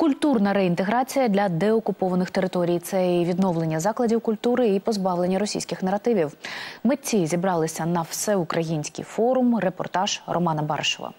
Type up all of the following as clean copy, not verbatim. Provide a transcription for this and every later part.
Культурна реінтеграція для деокупованих територій – це і відновлення закладів культури, і позбавлення російських наративів. Митці зібралися на всеукраїнський форум. Репортаж Романа Баришева.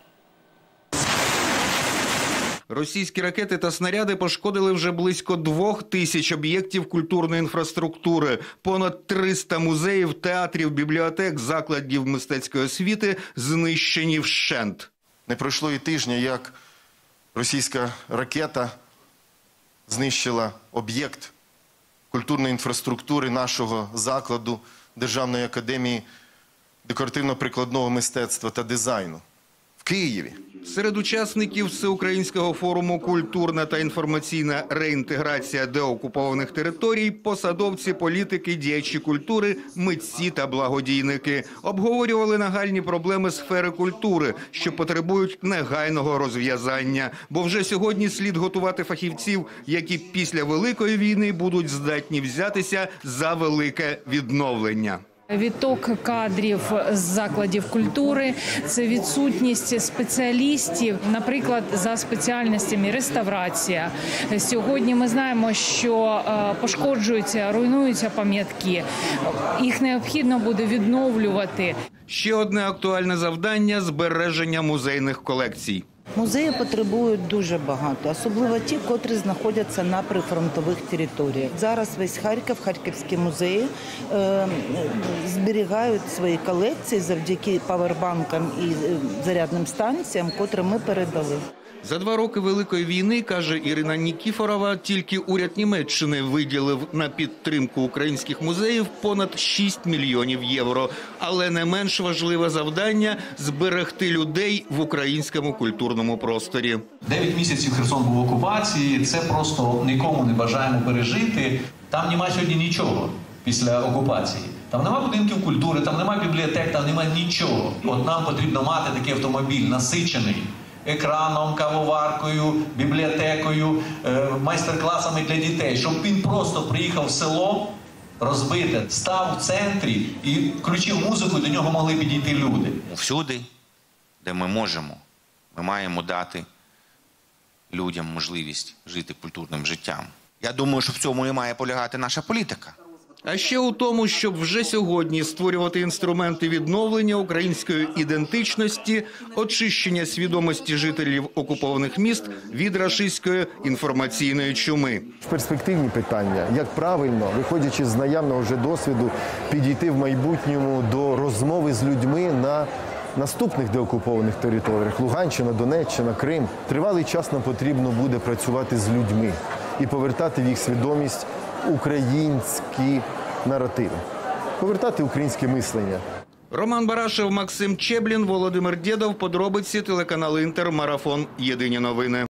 Російські ракети та снаряди пошкодили вже близько 2000 об'єктів культурної інфраструктури. Понад 300 музеїв, театрів, бібліотек, закладів мистецької освіти знищені вщент. Не пройшло і тижня, як російська ракета знищила об'єкт культурної інфраструктури нашого закладу Державної академії декоративно-прикладного мистецтва та дизайну в Києві. Серед учасників Всеукраїнського форуму «Культурна та інформаційна реінтеграція деокупованих територій» посадовці, політики, діячі культури, митці та благодійники. Обговорювали нагальні проблеми сфери культури, що потребують негайного розв'язання. Бо вже сьогодні слід готувати фахівців, які після Великої війни будуть здатні взятися за велике відновлення. Відток кадрів з закладів культури – це відсутність спеціалістів, наприклад, за спеціальностями реставрація. Сьогодні ми знаємо, що пошкоджуються, руйнуються пам'ятки. Їх необхідно буде відновлювати. Ще одне актуальне завдання – збереження музейних колекцій. Музеї потребують дуже багато, особливо ті, котрі знаходяться на прифронтових територіях. Зараз весь Харків, харківські музеї зберігають свої колекції завдяки павербанкам і зарядним станціям, котрі ми передали. За 2 роки Великої війни, каже Ірина Нікіфорова, тільки уряд Німеччини виділив на підтримку українських музеїв понад 6 мільйонів євро. Але не менш важливе завдання – зберегти людей в українському культурному просторі. 9 місяців Херсон був в окупації, це просто нікому не бажаємо пережити. Там немає сьогодні нічого після окупації. Там немає будинків культури, там немає бібліотек, там немає нічого. От нам потрібно мати такий автомобіль насичений екраном, кавоваркою, бібліотекою, майстер-класами для дітей, щоб він просто приїхав в село, розбите, став в центрі і включив музику, і до нього могли підійти люди. Всюди, де ми можемо, ми маємо дати людям можливість жити культурним життям. Я думаю, що в цьому і має полягати наша політика. А ще у тому, щоб вже сьогодні створювати інструменти відновлення української ідентичності, очищення свідомості жителів окупованих міст від рашистської інформаційної чуми. Перспективні питання, як правильно, виходячи з наявного вже досвіду, підійти в майбутньому до розмови з людьми на наступних деокупованих територіях – Луганщина, Донеччина, Крим. Тривалий час нам потрібно буде працювати з людьми і повертати в їх свідомість українські наративи, повертати українське мислення. Роман Барашев, Максим Чеблін, Володимир Дєдов. Подробиці, телеканал «Інтер», Марафон. Єдині новини.